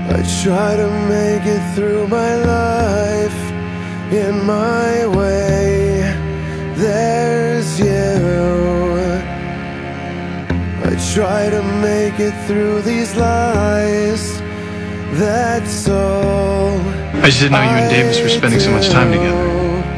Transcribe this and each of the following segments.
I try to make it through my life in my way. There's you. I try to make it through these lies. That's all. I just didn't know you and Davis were spending so much time together.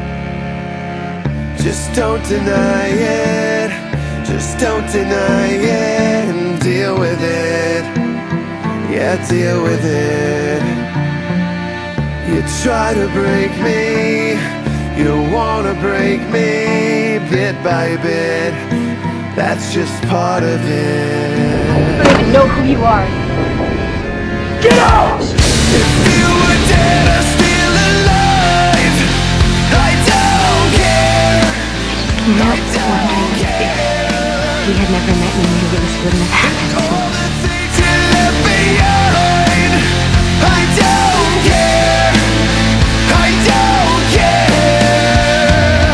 Just don't deny it. Just don't deny it. And deal with it. Yeah, deal with it. You try to break me, you wanna break me bit by bit. That's just part of it. I don't even know who you are. Get out! If you were dead or still alive, I don't care. No wonder if we had never met, maybe this wouldn't have happened. All the things you left behind, I don't care. I don't care.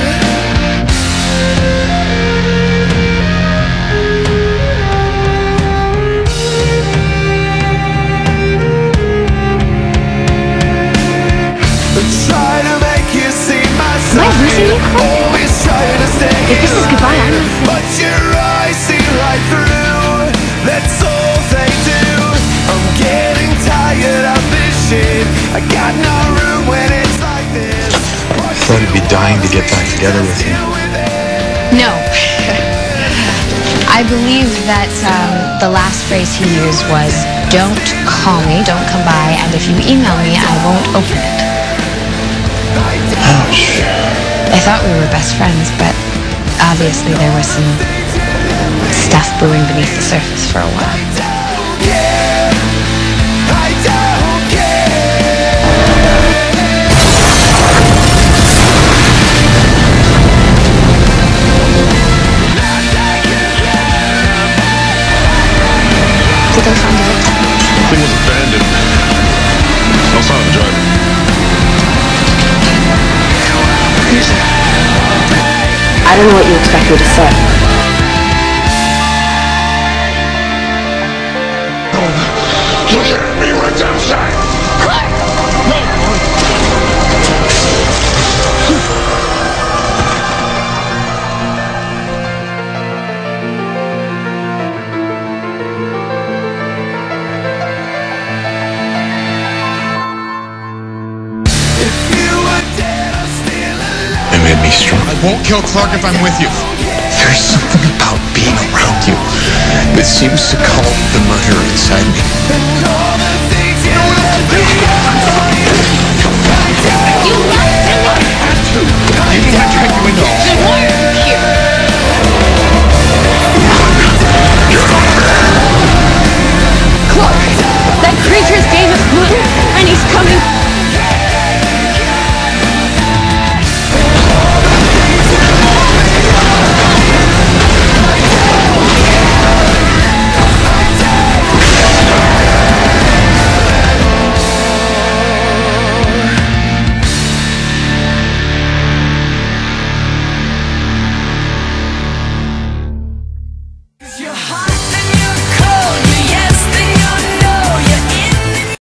I try to make you see my side. Am I losing you? Always try to stay If this is goodbye, I'm listening. but your eyes see right through. That's all they do. I'm getting tired of this shit. I got no room when it's like this. I thought he'd be dying to get back together with you. No. I believe that the last phrase he used was, "Don't call me, don't come by, and if you email me, I won't open it." Ouch. I thought we were best friends, but obviously there was some stuff brewing beneath the surface for a while. I don't care. Did they find out? The thing was abandoned. No sign of the driver. I don't know what you expect me to say. We went outside. It made me strong. I won't kill Clark if I'm with you. There's something about being around you that seems to calm the murder